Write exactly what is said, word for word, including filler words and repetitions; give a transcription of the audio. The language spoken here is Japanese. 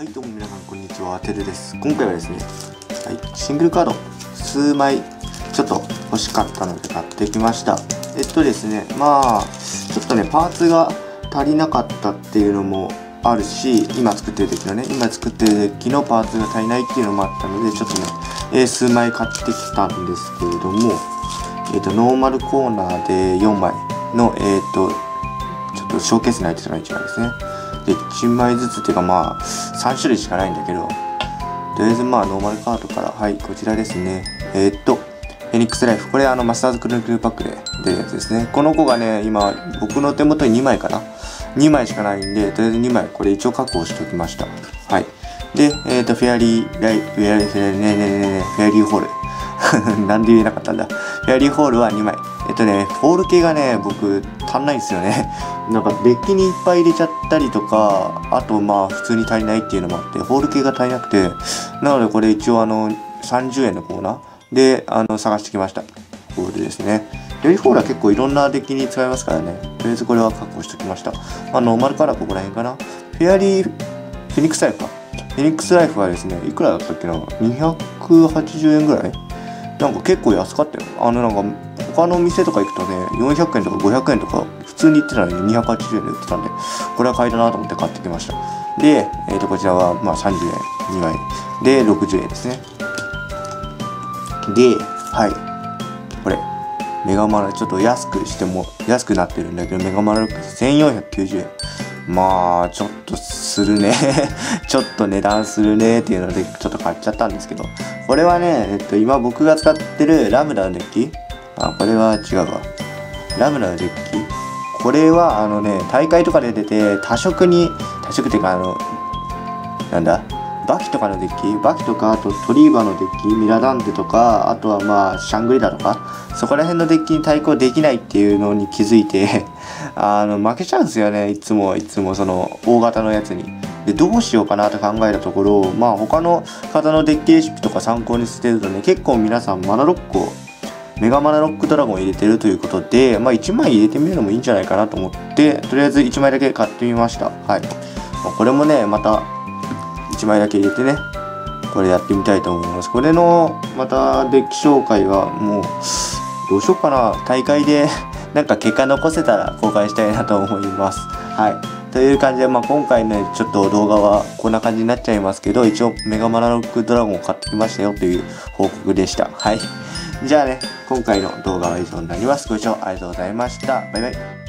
はい、どうも皆さんこんにちは、てるです。今回はですね、はい、シングルカード数枚ちょっと欲しかったので買ってきました。えっとですね、まあちょっとねパーツが足りなかったっていうのもあるし、今作ってるデッキのね、今作ってるデッキのパーツが足りないっていうのもあったので、ちょっとね、えー、数枚買ってきたんですけれども、えっとノーマルコーナーでよんまいのえっとちょっとショーケースに入ってたのがいちまいですね。でいちまいずつっていうかまあさん種類しかないんだけど、とりあえずまあノーマルカードから、はいこちらですね。えー、っとフェニックスライフ、これあのマスターズクルークルパックで出るやつですね。この子がね今僕の手元ににまいかな、にまいしかないんで、とりあえずにまいこれ一応確保しておきました。はい。でえー、っとフェアリーライフェアリーフェアリーねねねねフェアリーホールなんで言えなかったんだ。フェアリーホールはにまい。えっとね、ホール系がね、僕、足んないんですよね。なんか、デッキにいっぱい入れちゃったりとか、あと、まあ、普通に足りないっていうのもあって、ホール系が足りなくて、なので、これ一応、あの、さんじゅうえんのコーナーで、あの、探してきました。ホールですね。フェアリーホールは結構いろんなデッキに使えますからね。とりあえずこれは確保しておきました。まあ、ノーマルからここら辺かな。フェアリー、フェニックスライフか。フェニックスライフはですね、いくらだったっけな ?にひゃくはちじゅうえんぐらいなんか結構安かったよ。あのなんか他の店とか行くとね、よんひゃくえんとかごひゃくえんとか普通に言ってたのににひゃくはちじゅうえんで売ってたんで、これは買いだなと思って買ってきました。で、えー、とこちらはまあさんじゅうえん、にまいでろくじゅうえんですね。で、はい。これ、メガマラ、ちょっと安くしても、安くなってるんだけど、メガマラロックスせんよんひゃくきゅうじゅうえん。まあ、ちょっとするね。ちょっと値段するねっていうので、ちょっと買っちゃったんですけど、これはね、えっと、今僕が使ってるラムダのデッキ、あ、これは違うわ。ラムダのデッキこれは、あのね、大会とかで出て、多色に、多色っていうか、あの、なんだバキとかのデッキバキとか、あとトリーバのデッキミラダンテとか、あとはまあシャングリラとか、そこら辺のデッキに対抗できないっていうのに気づいてあの負けちゃうんですよね、いつもいつもその大型のやつに。でどうしようかなと考えたところ、まあ他の方のデッキレシピとか参考にしてるとね、結構皆さんマナロックをメガマナロックドラゴンを入れてるということで、まあいちまい入れてみるのもいいんじゃないかなと思って、とりあえずいちまいだけ買ってみました。はい。まあこれもね、またいちまいだけ入れてね、これやってみたいと思います。これのまたデッキ紹介はもうどうしようかな、大会でなんか結果残せたら公開したいなと思います。はい。という感じで、まあ、今回のちょっと動画はこんな感じになっちゃいますけど、一応メガマナロックドラゴンを買ってきましたよという報告でした。はい。じゃあね、今回の動画は以上になります。ご視聴ありがとうございました。バイバイ。